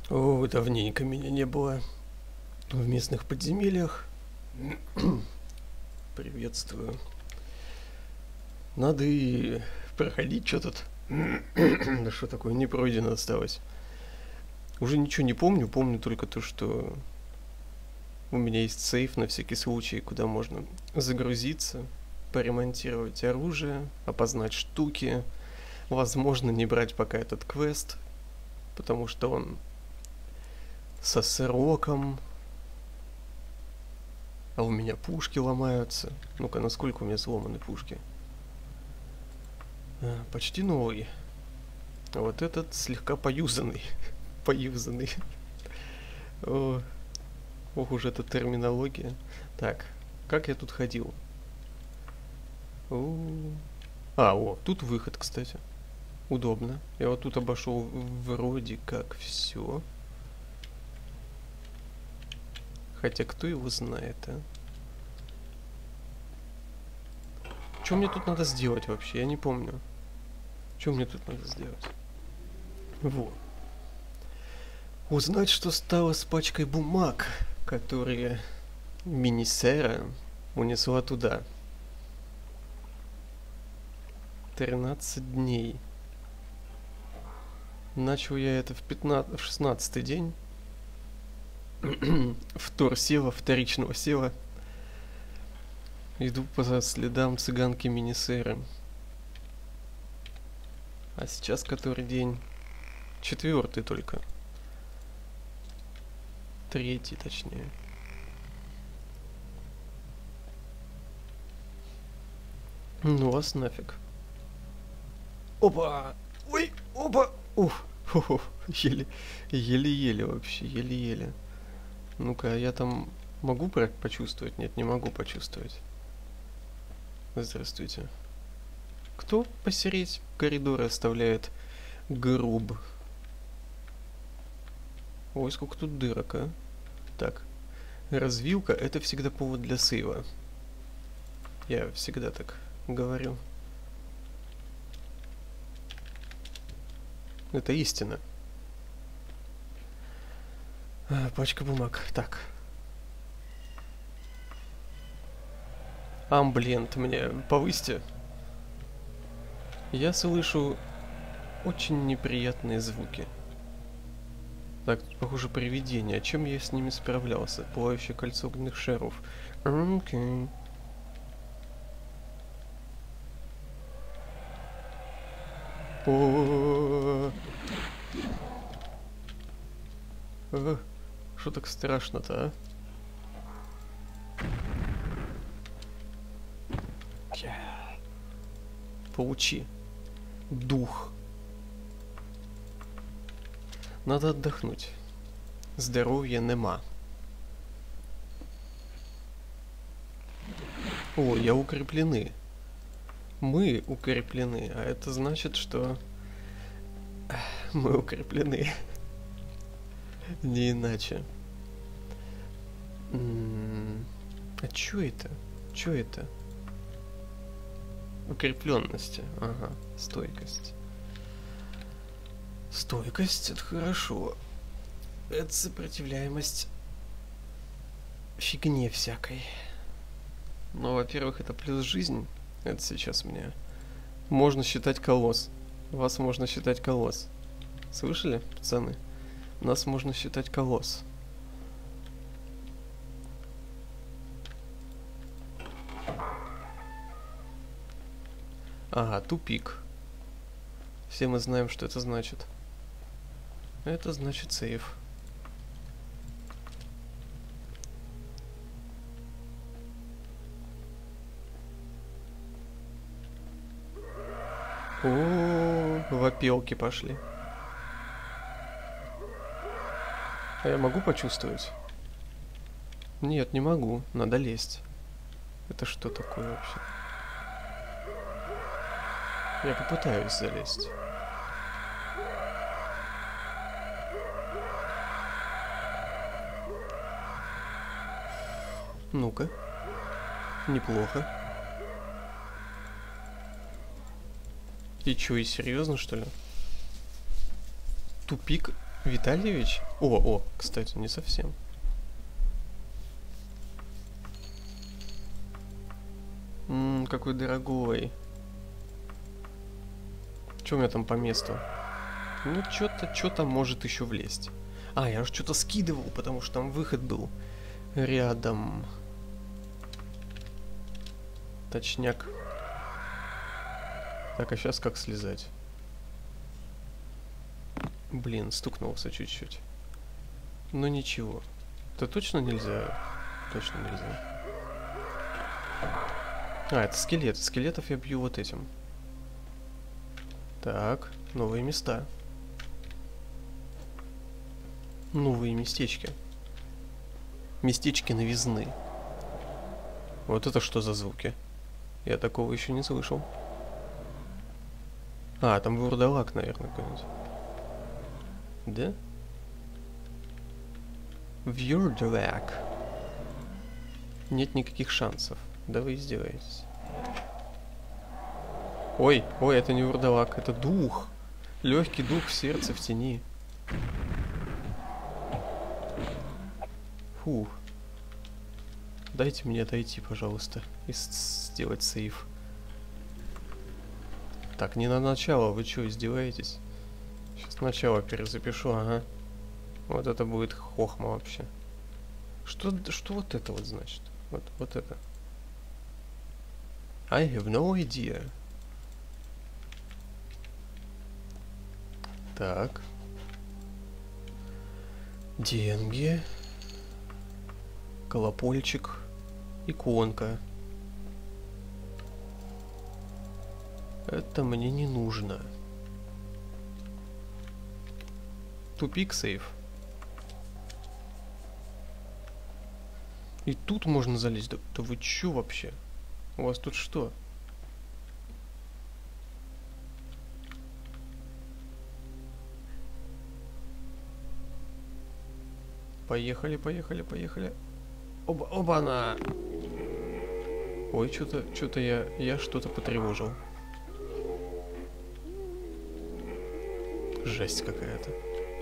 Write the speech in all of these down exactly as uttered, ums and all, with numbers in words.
О, давненько меня не было в местных подземельях. Приветствую. Надо и проходить, что тут. Да что такое, не пройдено осталось. Уже ничего не помню, помню только то, что у меня есть сейф на всякий случай, куда можно загрузиться, поремонтировать оружие, опознать штуки. Возможно, не брать пока этот квест, потому что он со сроком, а у меня пушки ломаются. Ну-ка, насколько у меня сломаны пушки? А, почти новый. А вот этот слегка поюзанный. Поюзанный. О, ох уж эта терминология. Так, как я тут ходил? О, а, о, тут выход, кстати. Удобно. Я вот тут обошел вроде как все. Хотя кто его знает, а? Что мне тут надо сделать вообще? Я не помню. Что мне тут надо сделать? Вот. Узнать, что стало с пачкой бумаг, которые Минисера унесла туда. тринадцать дней. Начал я это в пятнадцатый, в шестнадцатый день. Втор села, вторичного села. Иду по следам цыганки Минисеры. А сейчас который день? Четвертый только. Третий, точнее. Ну вас нафиг. Опа! Ой, опа! Уф, уф, еле, еле-еле вообще, еле-еле. Ну-ка, я там могу почувствовать? Нет, не могу почувствовать. Здравствуйте. Кто посереть коридоры оставляет груб? Ой, сколько тут дырок, а? Так, развилка — это всегда повод для сейва. Я всегда так говорю. Это истина. А, пачка бумаг. Так. Амблент мне повысьте. Я слышу очень неприятные звуки. Так, похоже, привидение. А чем я с ними справлялся? Пылающее кольцо огненных шаров. Окей. О, что так страшно-то, а? Получи. Дух. Надо отдохнуть. Здоровья нема. О, я укреплены. Мы укреплены, а это значит, что мы укреплены. Не иначе. М-м- а чё это? Чё это? Укрепленности. Ага, стойкость. Стойкость — это хорошо. Это сопротивляемость фигне всякой. Ну, во-первых, это плюс жизнь. Это сейчас мне можно считать колосс. Вас можно считать колосс. Слышали, пацаны? Нас можно считать колосс. Ага, тупик. Все мы знаем, что это значит. Это значит сейф. О, вопелки пошли. А я могу почувствовать? Нет, не могу. Надо лезть. Это что такое вообще? Я попытаюсь залезть. Ну-ка. Неплохо. И чё, и серьезно, что ли? Тупик Витальевич? О, о, кстати, не совсем. Ммм, какой дорогой. Что у меня там по месту? Ну, что-то, что-то может еще влезть. А, я уже что-то скидывал, потому что там выход был рядом. Точняк. Так, а сейчас как слезать? Блин, стукнулся чуть-чуть. Но ничего. Это точно нельзя? Точно нельзя. А, это скелет. Скелетов я бью вот этим. Так, новые места. Новые местечки. Местечки новизны. Вот это что за звуки? Я такого еще не слышал. А, там вурдалак, наверное, какой-нибудь. Да? Вурдалак. Нет никаких шансов. Да вы издеваетесь. Ой, ой, это не вурдалак, это дух. Легкий дух в сердце в тени. Фух. Дайте мне отойти, пожалуйста, и сделать сейв. Так, не на начало, вы что, издеваетесь? Сейчас начало перезапишу, ага. Вот это будет хохма вообще. Что, что вот это вот значит? Вот, вот это. I have no idea. Так. Деньги. Колокольчик. Иконка. Это мне не нужно. Тупик сейф. И тут можно залезть. Да, да вы чё вообще? У вас тут что? Поехали, поехали, поехали. Оба, оба-на! Ой, что-то, что-то я, я что-то потревожил. Жесть какая-то.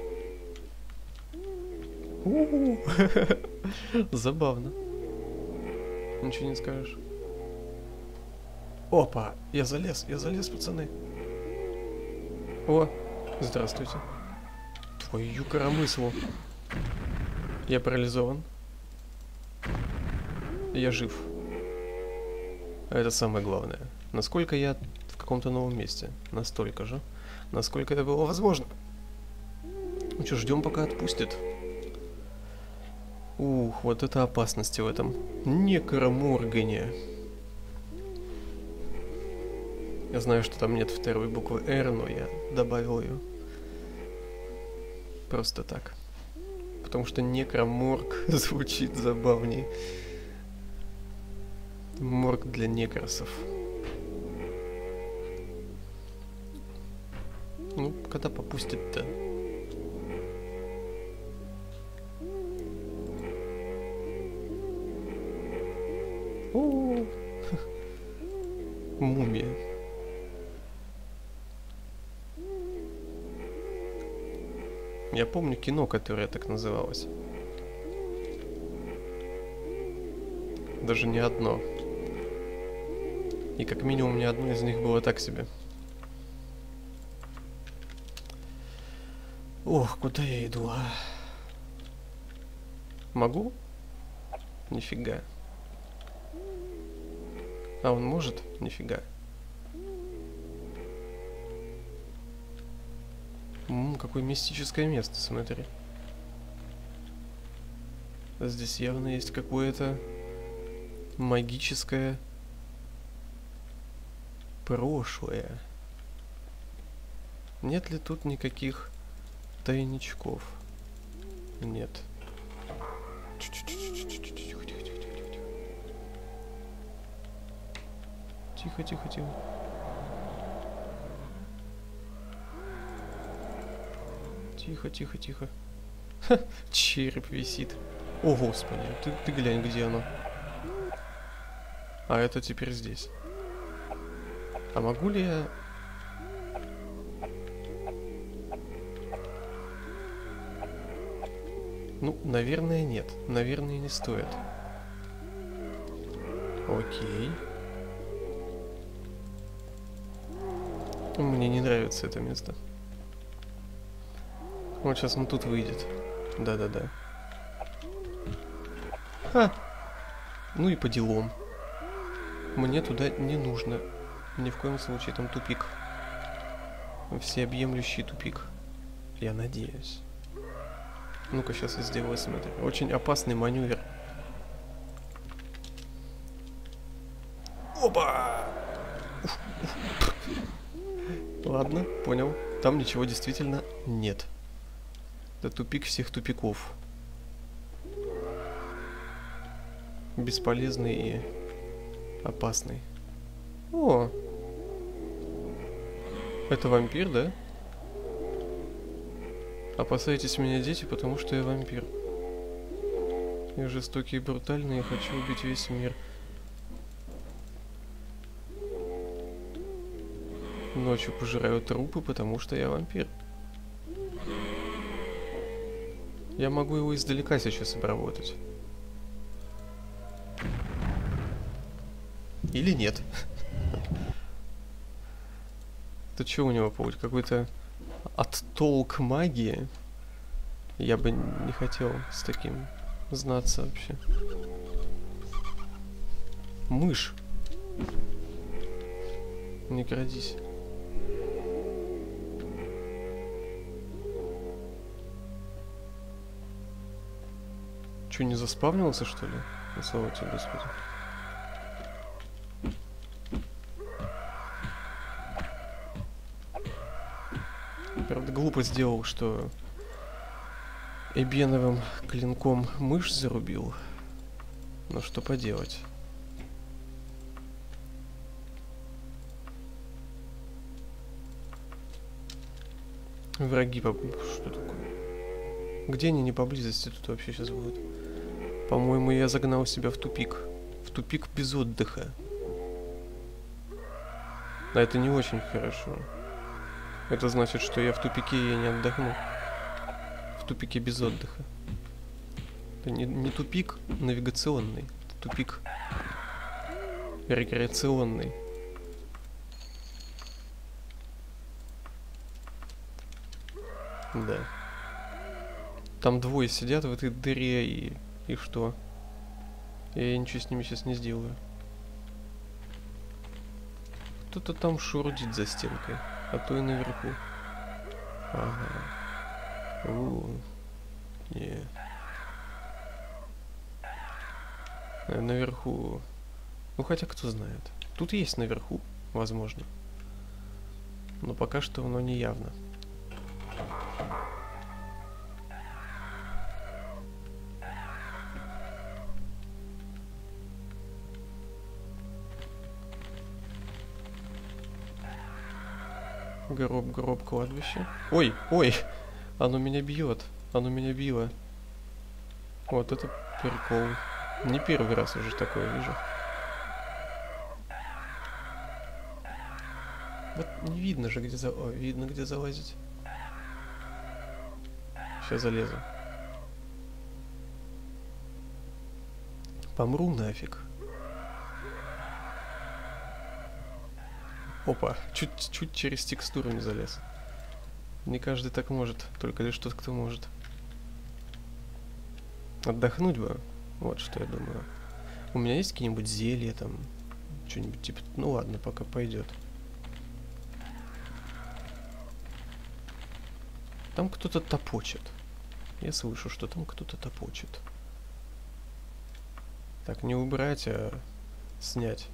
Забавно. Ничего не скажешь. Опа! Я залез, я залез, пацаны. О, здравствуйте. Твою коромыслу. Я парализован. Я жив. Это самое главное. Насколько я в каком-то новом месте. Настолько же. Насколько это было возможно. Ну что, ждем, пока отпустит. Ух, вот это опасности в этом некроморгане. Я знаю, что там нет второй буквы R, но я добавил ее. Просто так. Потому что некроморг звучит забавнее. Морг для некросов. Ну, когда попустит-то? Мумия. Я помню кино, которое так называлось. Даже не одно. И как минимум ни одно из них было так себе. Ох, куда я иду, а? Могу? Нифига. А он может? Нифига. Ммм, какое мистическое место, смотри. Здесь явно есть какое-то магическое прошлое. Нет ли тут никаких тайничков? Нет. Тихо, тихо, тихо. Тихо, тихо, тихо. Ха, череп висит. О, господи, ты, ты глянь, где оно. А это теперь здесь. А могу ли я... Ну, наверное, нет. Наверное, не стоит. Окей. Мне не нравится это место. Вот сейчас он тут выйдет. Да-да-да. Ха! Ну и по делам. Мне туда не нужно. Ни в коем случае, там тупик. Всеобъемлющий тупик. Я надеюсь. Ну-ка, сейчас я сделаю смотри. Очень опасный маневр. Опа! Ладно, понял. Там ничего действительно нет. Это тупик всех тупиков. Бесполезный и опасный. О! Это вампир, да? Опасайтесь меня, дети, потому что я вампир. Я жестокий и брутальный, я хочу убить весь мир. Ночью пожираю трупы, потому что я вампир. Я могу его издалека сейчас обработать. Или нет. Это что у него получится? Какой-то оттолк магии? Я бы не хотел с таким знаться вообще. Мышь. Не крадись. Че, не заспавнился, что ли? Ну, слава тебе, Господи. Правда, глупо сделал, что эбеновым клинком мышь зарубил. Но что поделать? Враги по... Что такое? Где они не поблизости тут вообще сейчас будут? По-моему, я загнал себя в тупик. В тупик без отдыха. А это не очень хорошо. Это значит, что я в тупике и я не отдохну. В тупике без отдыха. Это не, не тупик навигационный. Это тупик рекреационный. Да. Там двое сидят в этой дыре и... И что? Я ничего с ними сейчас не сделаю. Кто-то там шурудит за стенкой. А то и наверху. Ага. У, не. Наверху. Ну хотя кто знает. Тут есть наверху, возможно. Но пока что оно не явно. Гроб, гроб, кладбище. Ой, ой, оно меня бьет. Оно меня било. Вот это прикол. Не первый раз уже такое вижу. Вот не видно же, где за... О, видно, где залазить. Сейчас залезу. Помру нафиг. Опа, чуть-чуть через текстуру не залез. Не каждый так может, только лишь тот, кто может. Отдохнуть бы, вот что я думаю. У меня есть какие-нибудь зелья там, что-нибудь типа... Ну ладно, пока пойдет. Там кто-то топочет. Я слышу, что там кто-то топочет. Так, не убрать, а снять.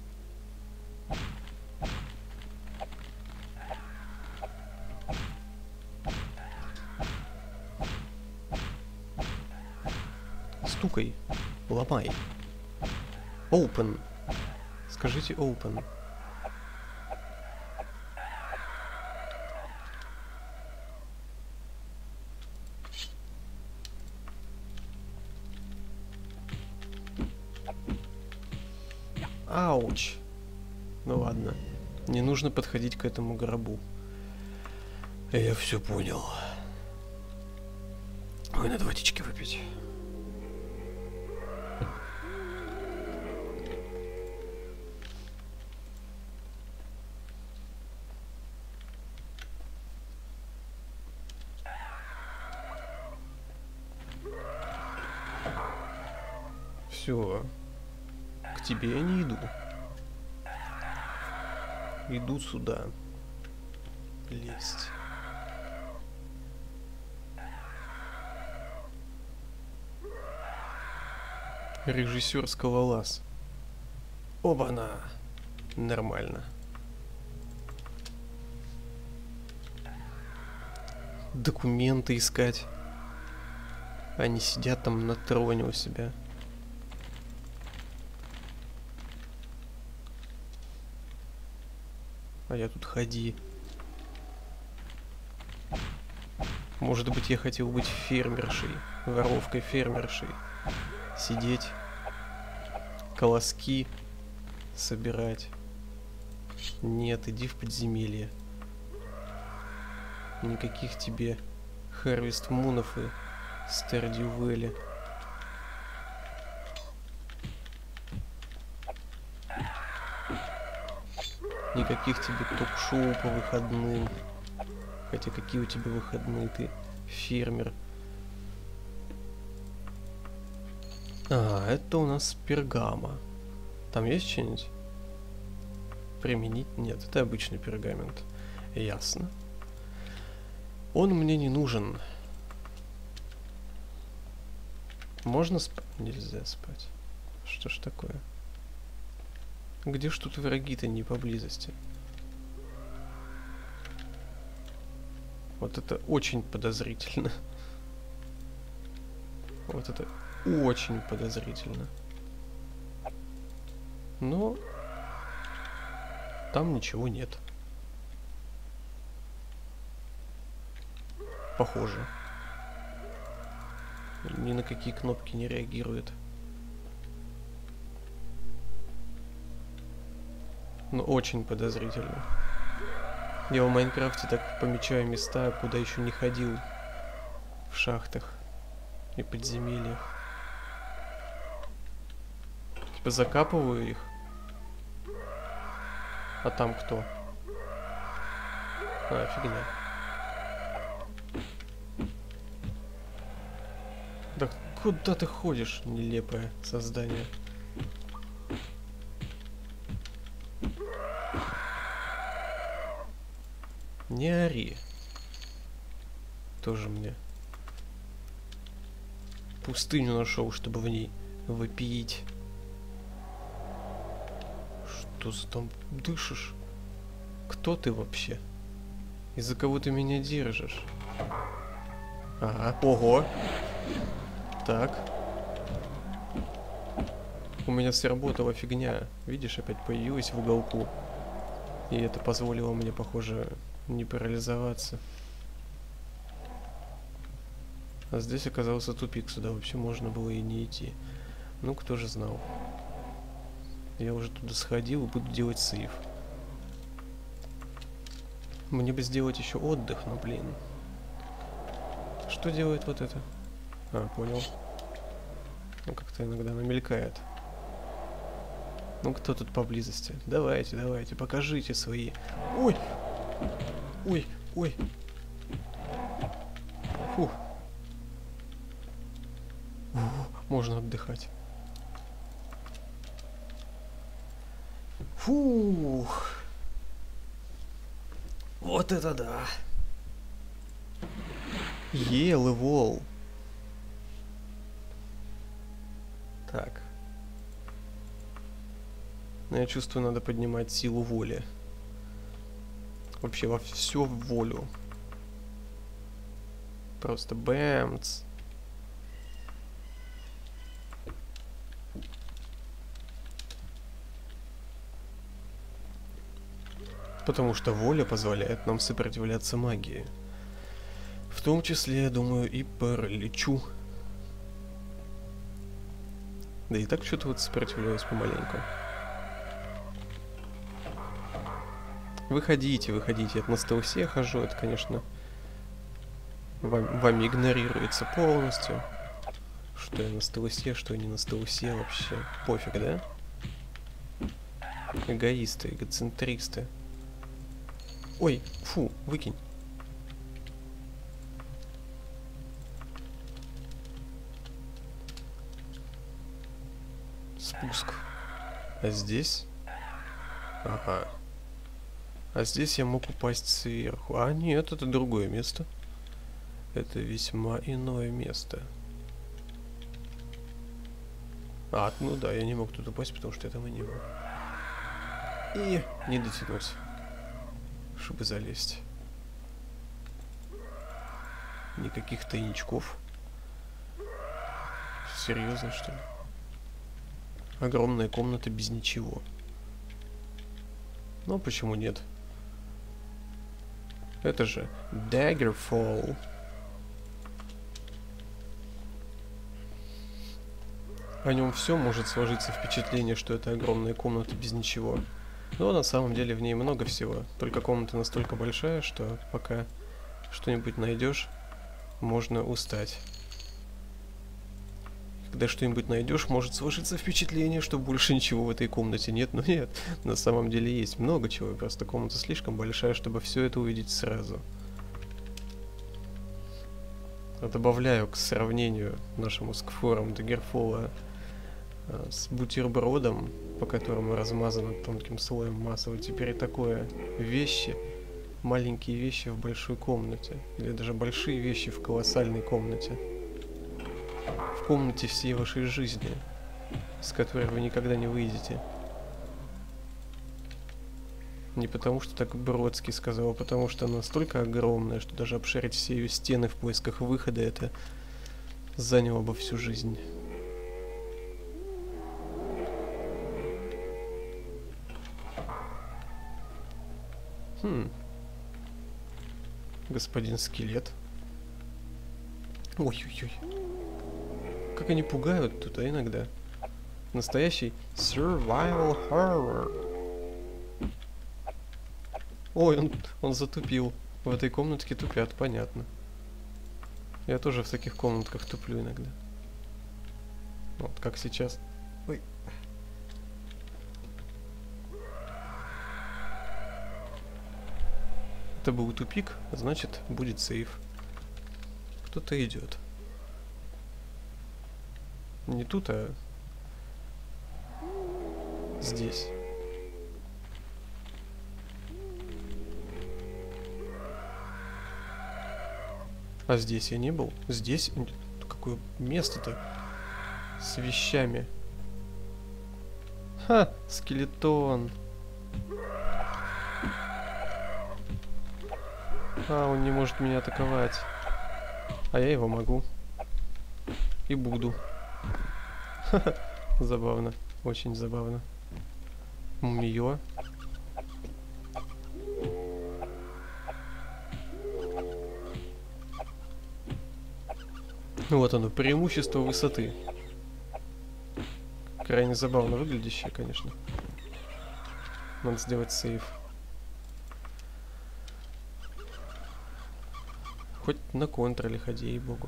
Стукай, ломай. Open. Скажите open. Ауч. Ну ладно. Не нужно подходить к этому гробу. Я все понял. Ой, надо водички выпить. Все. К тебе я не иду. Иду сюда. Лезть. Режиссер Скалолаз. Оба-на! Нормально. Документы искать. Они сидят там на троне у себя. А я тут ходи. Может быть, я хотел быть фермершей, воровкой-фермершей. Сидеть, колоски собирать. Нет, иди в подземелье. Никаких тебе Харвест Мунов и Стардью Вэлли. Никаких тебе ток-шоу по выходным. Хотя какие у тебя выходные, ты фермер. А, это у нас пергама. Там есть что-нибудь? Применить? Нет, это обычный пергамент. Ясно. Он мне не нужен. Можно спать? Нельзя спать. Что ж такое? Где ж тут враги-то не поблизости? Вот это очень подозрительно. Вот это очень подозрительно. Но там ничего нет. Похоже. Ни на какие кнопки не реагирует. Но очень подозрительно. Я в Майнкрафте так помечаю места, куда еще не ходил. В шахтах и подземельях. Типа закапываю их. А там кто? А, фигня. Да куда ты ходишь, нелепое создание? Не ори. Тоже мне пустыню нашел, чтобы в ней вопиить. Что за там дышишь? Кто ты вообще? Из-за кого ты меня держишь? Ага. Ого. Так. У меня сработала фигня. Видишь, опять появилась в уголку. И это позволило мне, похоже, не парализоваться. А здесь оказался тупик. Сюда вообще можно было и не идти. Ну, кто же знал. Я уже туда сходил и буду делать сейв. Мне бы сделать еще отдых, но, блин. Что делает вот это? А, понял. Ну, как-то иногда намелькает. Ну, кто тут поблизости? Давайте, давайте, покажите свои. Ой! Ой, ой. Фух. Можно отдыхать. Фух. Вот это да. Ел и вол. Так. Но я чувствую, надо поднимать силу воли. Вообще во всю волю. Просто бэмц. Потому что воля позволяет нам сопротивляться магии. В том числе, я думаю, и параличу. Да и так что-то вот сопротивляюсь помаленьку. Выходите, выходите. Я на стелсе хожу, это, конечно, Вам, вами игнорируется полностью. Что я на стелусе, что я не на стелусе, вообще пофиг, да? Эгоисты, эгоцентристы. Ой, фу, выкинь. Спуск. А здесь? Ага. А здесь я мог упасть сверху. А нет, это другое место. Это весьма иное место. А, ну да, я не мог тут упасть, потому что я там и не был. И не дотянуть, чтобы залезть. Никаких тайничков. Серьезно, что ли? Огромная комната без ничего. Ну, почему нет? Это же Daggerfall. О нем все может сложиться впечатление, что это огромная комната без ничего. Но на самом деле в ней много всего. Только комната настолько большая, что пока что-нибудь найдешь, можно устать. Когда что-нибудь найдешь, может сложиться впечатление, что больше ничего в этой комнате нет. Но нет, на самом деле есть много чего. Просто комната слишком большая, чтобы все это увидеть сразу. Добавляю к сравнению нашему с Кфором Daggerfall с бутербродом, по которому размазано тонким слоем масла. Вот теперь и такое. Вещи, маленькие вещи в большой комнате. Или даже большие вещи в колоссальной комнате. В комнате всей вашей жизни, с которой вы никогда не выйдете. Не потому, что так Бродский сказал, а потому что она настолько огромная, что даже обшарить все ее стены в поисках выхода, это заняло бы всю жизнь. Хм. Господин скелет. Ой-ой-ой. Как они пугают тут, а иногда. Настоящий survival horror. Ой, он, он затупил. В этой комнатке тупят, понятно. Я тоже в таких комнатках туплю иногда. Вот, как сейчас. Ой. Это был тупик, значит, будет сейф. Кто-то идет. Не тут, а здесь. А здесь я не был. Здесь какое место-то с вещами. Ха, скелетон. А, он не может меня атаковать. А я его могу. И буду. Ха-ха. Забавно. Очень забавно. Мумиё. Вот оно, преимущество высоты. Крайне забавно выглядящее, конечно. Надо сделать сейв. Хоть на контроле ходи, ей-богу.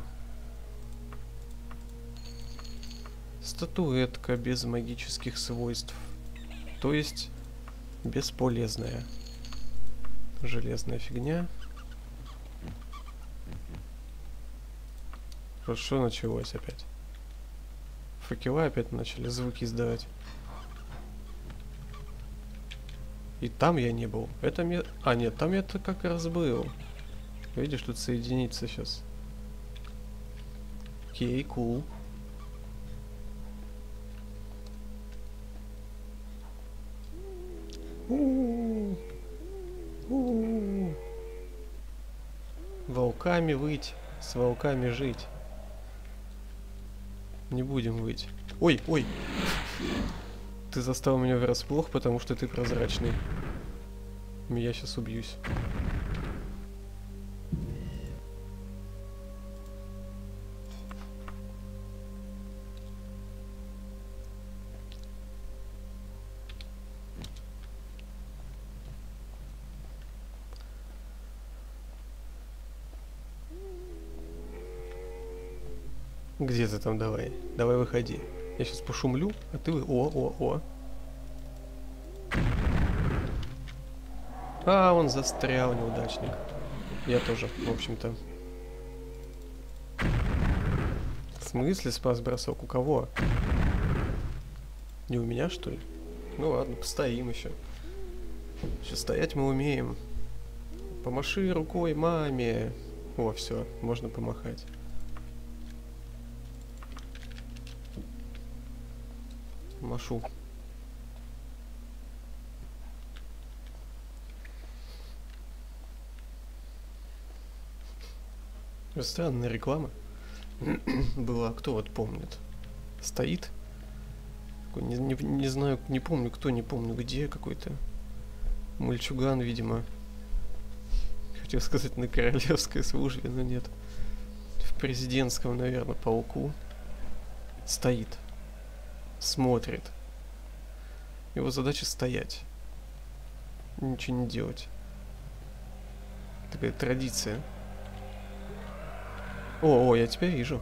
Статуэтка без магических свойств. То есть бесполезная. Железная фигня. Что началось опять? Факела опять начали звуки издавать. И там я не был. Это мне... А, нет, там я-то как раз был. Видишь, тут соединиться сейчас. Окей, кул. Волками выть, с волками жить. Не будем выть. Ой, ой. Ты застал меня врасплох, потому что ты прозрачный. Я сейчас убьюсь. Где ты там, давай? Давай выходи. Я сейчас пошумлю, а ты... вы- О, о, о. А, он застрял, неудачник. Я тоже, в общем-то. В смысле спас бросок? У кого? Не у меня, что ли? Ну ладно, постоим еще. Сейчас стоять мы умеем. Помаши рукой маме. О, все, можно помахать. Машу. Странная реклама была. Кто вот помнит? Стоит? Не, не, не знаю, не помню, кто, не помню где. Какой-то мальчуган, видимо. Хотел сказать, на королевской службе, но нет. В президентском, наверное, полку. Стоит. Смотрит. Его задача стоять. Ничего не делать. Такая традиция. О, о, я тебя вижу.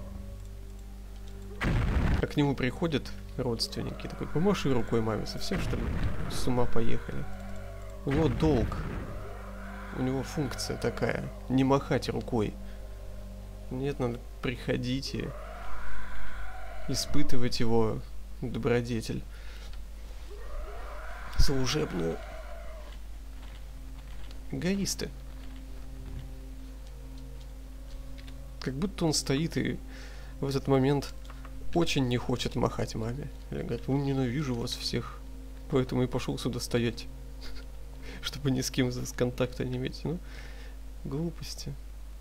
А к нему приходят родственники. Такой, помаши рукой маме. Совсем, что ли, с ума поехали? У него долг. У него функция такая. Не махать рукой. Нет, надо приходить и испытывать его добродетель служебную. Эгоисты. Как будто он стоит и в этот момент очень не хочет махать маме. Или говорит, ну ненавижу вас всех, поэтому и пошел сюда стоять, чтобы ни с кем с контакта не иметь. Ну, глупости.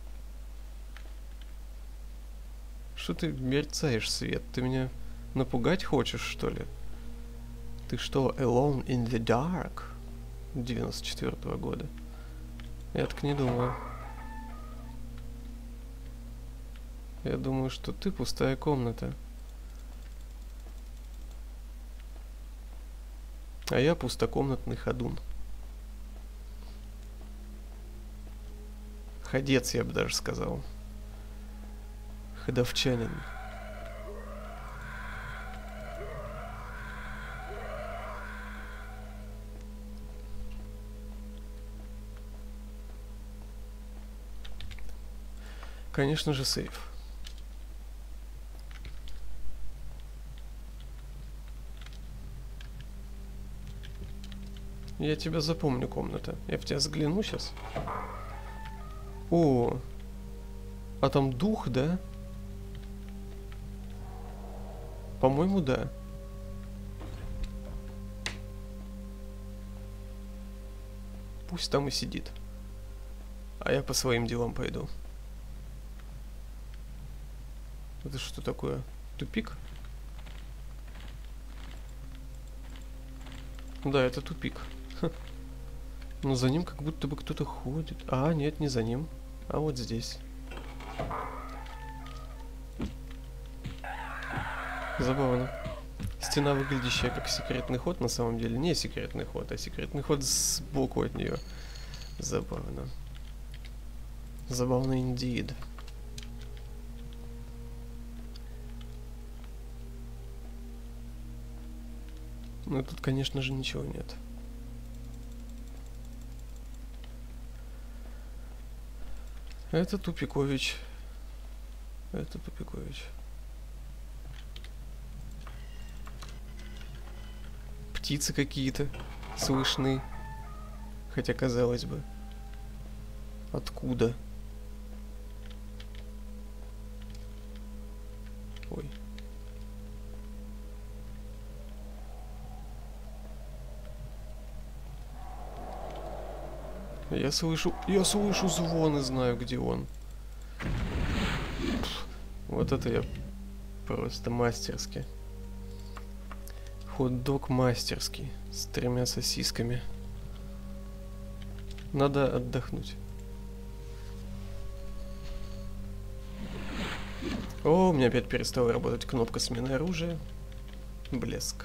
Что ты мерцаешь, Свет? Ты меня напугать хочешь, что ли? Ты что, Alone in the Dark? девяносто четвёртого года. Я так не думаю. Я думаю, что ты пустая комната. А я пустокомнатный ходун. Ходец, я бы даже сказал. Ходовчанин. Конечно же, сейф. Я тебя запомню, комната. Я в тебя взгляну сейчас. О, а там дух, да? По-моему, да. Пусть там и сидит. А я по своим делам пойду. Это что такое? Тупик? Да, это тупик. Ха. Но за ним как будто бы кто-то ходит. А, нет, не за ним. А вот здесь. Забавно. Стена, выглядящая как секретный ход, на самом деле не секретный ход, а секретный ход сбоку от нее. Забавно. Забавно indeed. Ну тут, конечно же, ничего нет. Это Тупикович. Это Тупикович. Птицы какие-то слышны. Хотя, казалось бы. Откуда? Ой. Я слышу, я слышу звон и знаю, где он. Вот это я просто мастерски. Хот-дог мастерский с тремя сосисками. Надо отдохнуть. О, у меня опять перестала работать кнопка смены оружия. Блеск.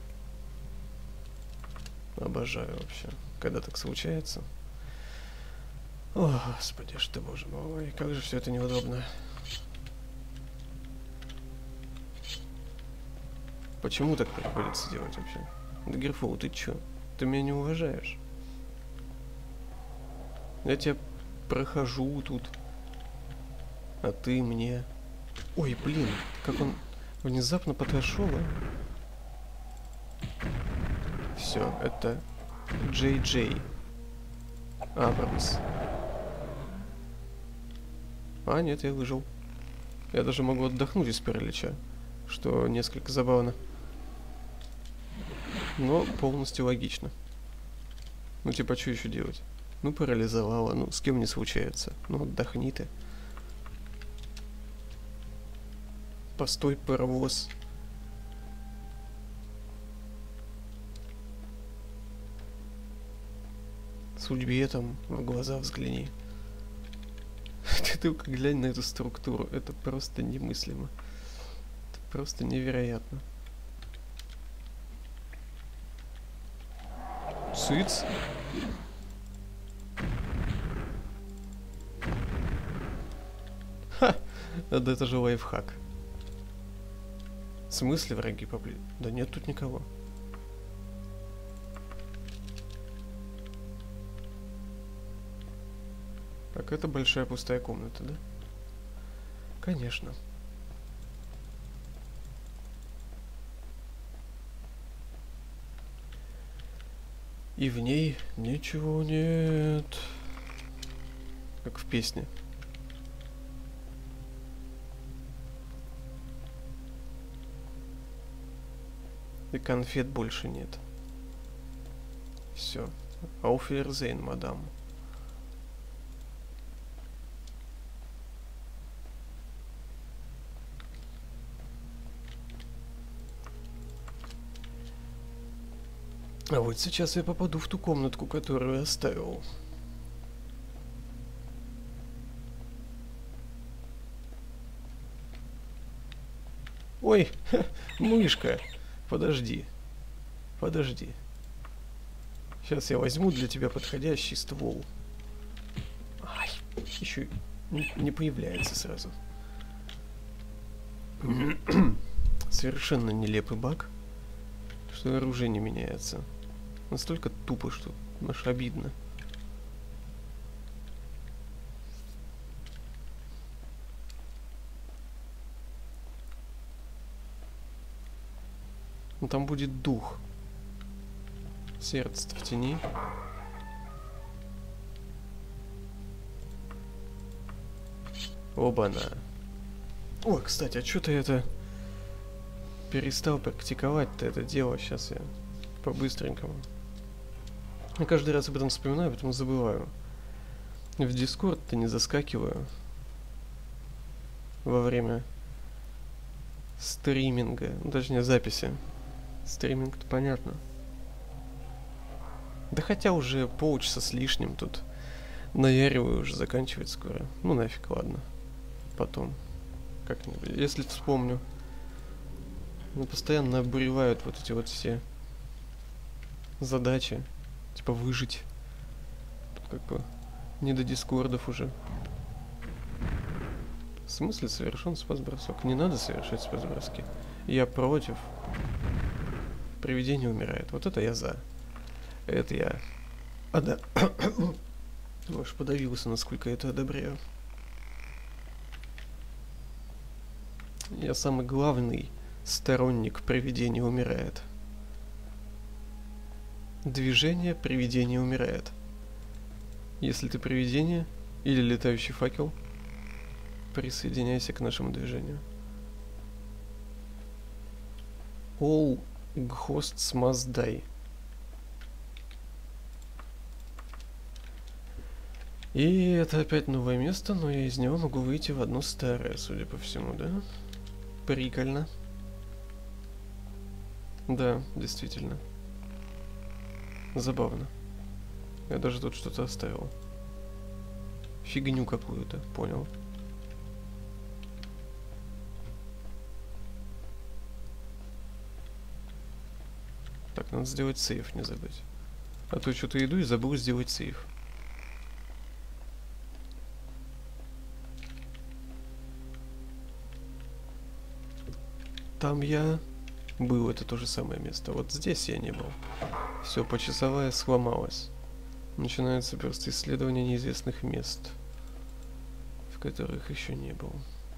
Обожаю вообще, когда так случается. О, господи, что, боже мой, как же все это неудобно. Почему так приходится делать вообще? Дагерфоу, ты чё? Ты меня не уважаешь? Я тебя прохожу тут, а ты мне... Ой, блин, как он внезапно подошел. Все, это Джей Джей Абрамс. А, нет, я выжил. Я даже могу отдохнуть из паралича, что несколько забавно. Но полностью логично. Ну, типа, что еще делать? Ну, парализовала, ну, с кем не случается. Ну, отдохни ты. Постой, паровоз. Судьбе там в глаза взгляни. Ты только глянь на эту структуру. Это просто немыслимо. Это просто невероятно. Цыц. Ха! Да это же лайфхак. В смысле враги поближе? Да нет тут никого. Так, это большая пустая комната, да? Конечно. И в ней ничего нет. Как в песне. И конфет больше нет. Все. Auf Wiedersehen, мадам. А вот сейчас я попаду в ту комнатку, которую я оставил. Ой, мышка. Подожди. Подожди. Сейчас я возьму для тебя подходящий ствол. Ай, еще не, не появляется сразу. Совершенно нелепый баг, что оружие не меняется. Настолько тупо, что аж обидно. Но там будет дух. Сердце в тени. Оба-на. Ой, кстати, а что-то это... перестал практиковать-то это дело. Сейчас я по-быстренькому. Я каждый раз об этом вспоминаю, потом забываю. В Дискорд-то не заскакиваю. Во время стриминга. Ну, точнее, записи. Стриминг-то понятно. Да хотя уже полчаса с лишним тут. Наяриваю, уже заканчивать скоро. Ну нафиг, ладно. Потом. Как-нибудь. Если вспомню. Ну, постоянно обуревают вот эти вот все задачи. Типа выжить. Тут как бы не до дискордов уже. В смысле совершен спас-бросок? Не надо совершать спас-броски. Я против. Привидение умирает. Вот это я за. Это я... А, да. Аж подавился, насколько я это одобряю. Я самый главный сторонник привидение умирает. Движение привидение умирает. Если ты привидение или летающий факел, присоединяйся к нашему движению. All ghosts must die. И это опять новое место, но я из него могу выйти в одно старое, судя по всему, да? Прикольно. Да, действительно. Забавно. Я даже тут что-то оставил. Фигню какую-то, понял. Так, надо сделать сейф, не забыть. А то что-то иду и забыл сделать сейф. Там я был, это то же самое место. Вот здесь я не был. Все, почасовая сломалась. Начинается просто исследование неизвестных мест, в которых еще не был.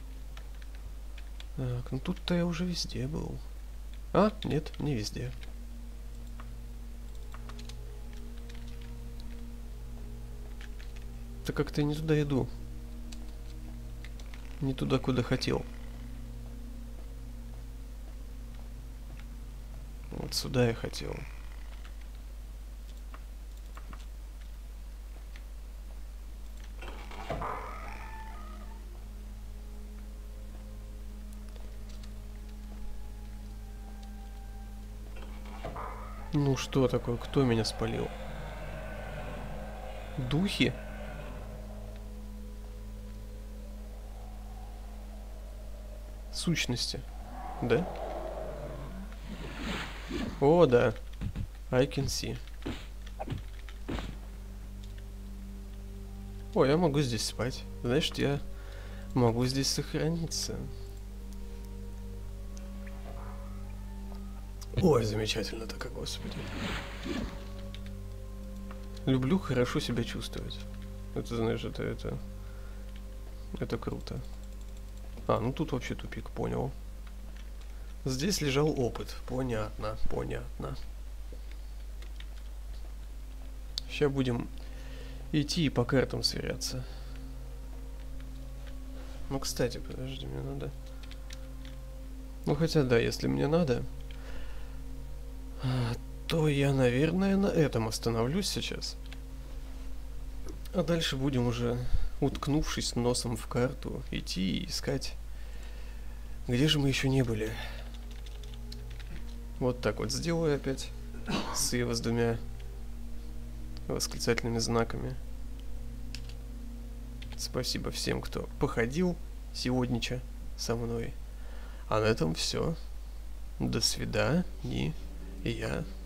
Так, ну тут-то я уже везде был. А, нет, не везде. Да как-то я не туда иду. Не туда, куда хотел. Вот сюда я хотел. Ну что такое? Кто меня спалил? Духи? Сущности. Да? О, да. I can see. О, я могу здесь спать. Значит, я могу здесь сохраниться. Ой, замечательно так, господи. Люблю хорошо себя чувствовать. Это, знаешь, это, это... Это круто. А, ну тут вообще тупик, понял. Здесь лежал опыт. Понятно, понятно. Сейчас будем идти и по картам сверяться. Ну, кстати, подожди, мне надо... Ну, хотя да, если мне надо, то я, наверное, на этом остановлюсь сейчас. А дальше будем уже, уткнувшись носом в карту, идти и искать, где же мы еще не были. Вот так вот сделаю опять, с его с двумя восклицательными знаками. Спасибо всем, кто походил сегодня со мной. А на этом все. До свидания. Я